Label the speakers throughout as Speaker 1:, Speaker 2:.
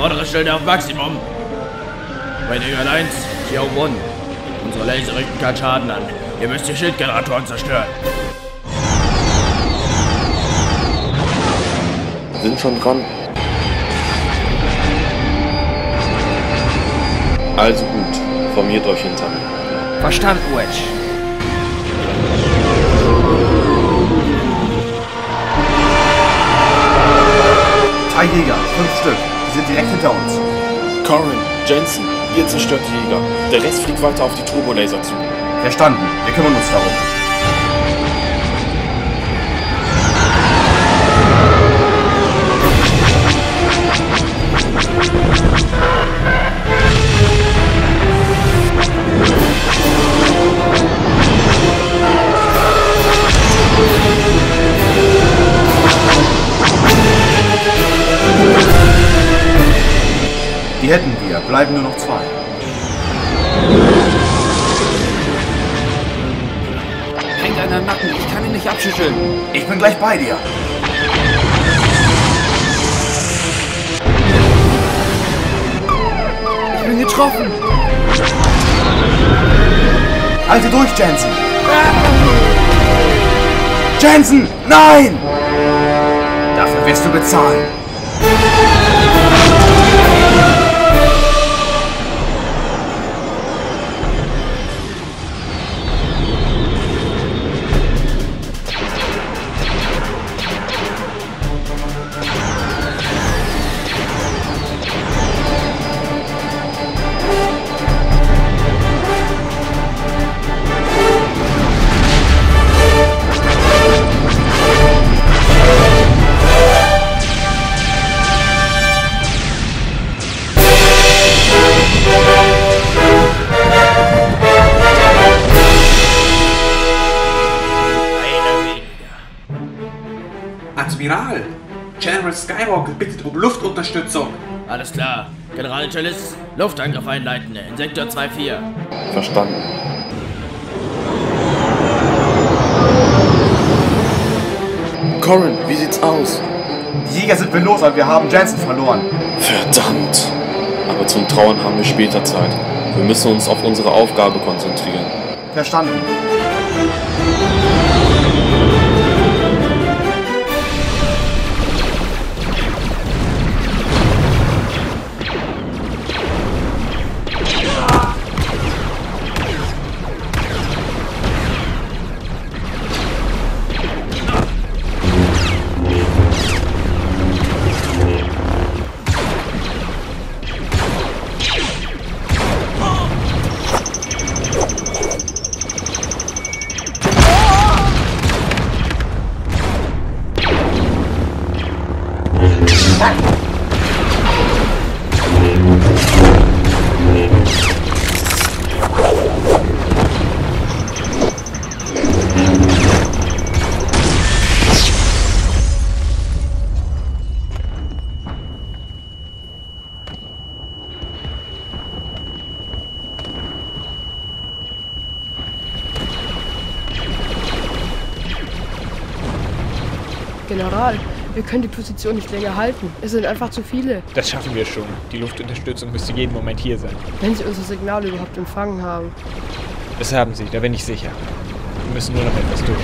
Speaker 1: Vordere Schild auf Maximum. Bei Eagle 1, hier auf One. Unsere Laser richten keinen Schaden an. Ihr müsst die Schildgeneratoren zerstören.
Speaker 2: Sind schon dran. Also gut, formiert euch hinter mir.
Speaker 3: Verstanden, Wedge.
Speaker 4: Drei Jäger, 5 Stück. Die sind direkt hinter uns.
Speaker 2: Corin, Jensen, ihr zerstört die Jäger. Der Rest fliegt weiter auf die Turbolaser zu.
Speaker 4: Verstanden. Wir kümmern uns darum. Die hätten wir. Bleiben nur noch 2.
Speaker 3: Hängt an der Nacken, ich kann ihn nicht abschütteln.
Speaker 4: Ich bin gleich bei dir.
Speaker 3: Ich bin getroffen.
Speaker 4: Halte durch, Jensen. Jensen, nein! Dafür wirst du bezahlen.
Speaker 5: Admiral! General Skywalker bittet um Luftunterstützung.
Speaker 1: Alles klar. General Chalice, Luftangriff einleiten in Sektor 2-4.
Speaker 2: Verstanden. Corin, wie sieht's aus?
Speaker 4: Die Jäger sind wir los, aber wir haben Jensen verloren.
Speaker 2: Verdammt. Aber zum Trauern haben wir später Zeit. Wir müssen uns auf unsere Aufgabe konzentrieren.
Speaker 4: Verstanden.
Speaker 6: General, wir können die Position nicht länger halten. Es sind einfach zu viele.
Speaker 7: Das schaffen wir schon. Die Luftunterstützung müsste jeden Moment hier sein.
Speaker 6: Wenn sie unser Signal überhaupt empfangen haben.
Speaker 7: Das haben sie, da bin ich sicher. Wir müssen nur noch etwas tun.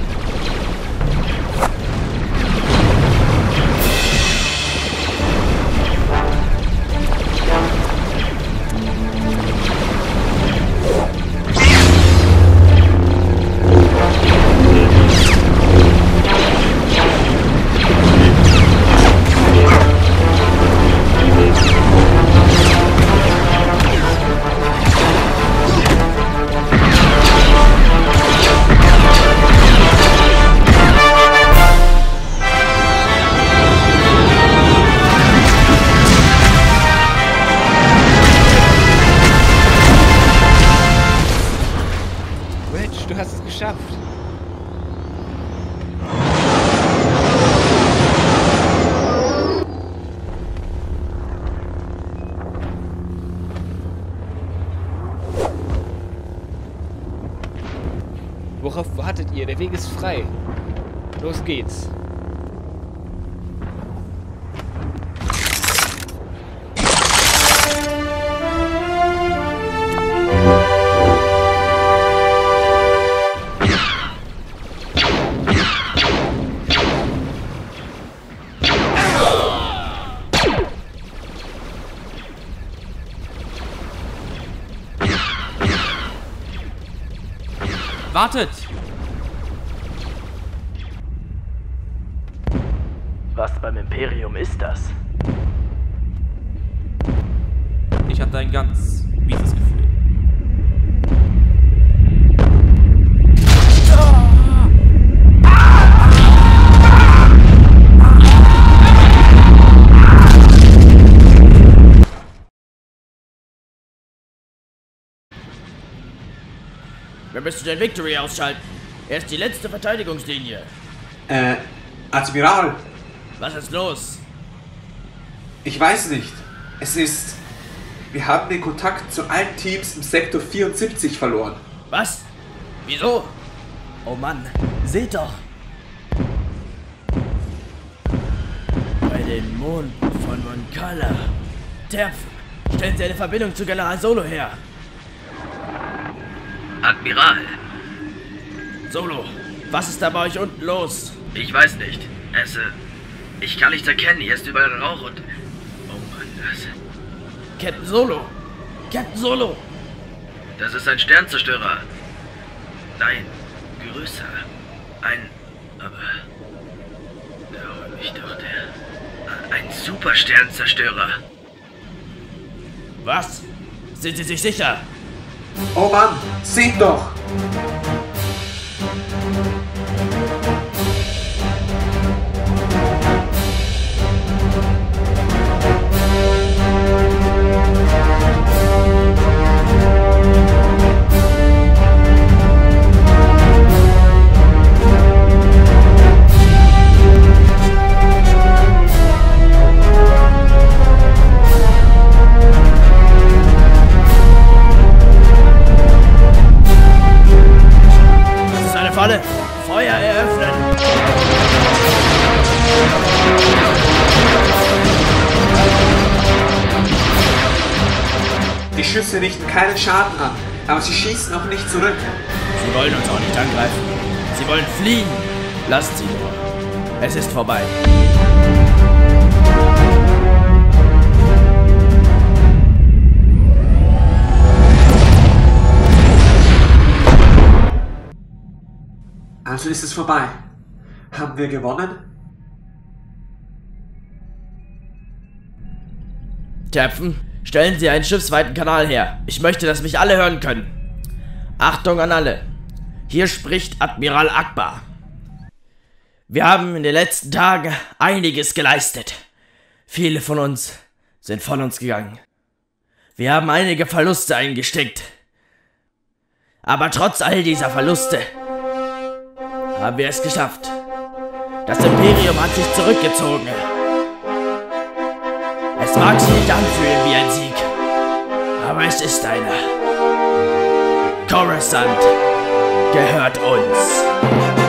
Speaker 7: Du hast es geschafft. Worauf wartet ihr? Der Weg ist frei. Los geht's.
Speaker 3: Wartet!
Speaker 8: Was beim Imperium ist das?
Speaker 3: Ich hatte ein ganz mieses Gefühl.
Speaker 1: Wir müssen den Victory ausschalten. Er ist die letzte Verteidigungslinie.
Speaker 5: Admiral,
Speaker 1: Was ist los?
Speaker 5: ich weiß nicht. Wir haben den Kontakt zu allen Teams im Sektor 74 verloren.
Speaker 1: Was? Wieso? Oh Mann, seht doch! Bei den Monden von Moncala. Terf, stellen Sie eine Verbindung zu General Solo her.
Speaker 8: Admiral,
Speaker 1: Solo, was ist da bei euch unten los?
Speaker 8: ich weiß nicht. Ich kann nichts erkennen. Hier ist überall Rauch und... Oh Mann,
Speaker 1: Captain Solo! Captain Solo!
Speaker 8: das ist ein Sternzerstörer. Nein, größer. Aber... Ich dachte... Ein Supersternzerstörer.
Speaker 1: Was? Sind Sie sich sicher?
Speaker 5: Oh Mann, seht doch!
Speaker 1: Falle! Feuer eröffnen!
Speaker 5: Die Schüsse richten keinen Schaden an, aber sie schießen auch nicht zurück.
Speaker 1: Sie wollen uns auch nicht angreifen. Sie wollen fliehen. Lasst sie nur. Es ist vorbei.
Speaker 5: Also ist es vorbei. Haben wir gewonnen?
Speaker 1: Captain, stellen Sie einen schiffsweiten Kanal her. Ich möchte, dass mich alle hören können. Achtung an alle. Hier spricht Admiral Ackbar. Wir haben in den letzten Tagen einiges geleistet. Viele von uns sind von uns gegangen. Wir haben einige Verluste eingesteckt. Aber trotz all dieser Verluste haben wir es geschafft. Das Imperium hat sich zurückgezogen. Es mag sich nicht anfühlen wie ein Sieg, aber es ist einer. Coruscant gehört uns.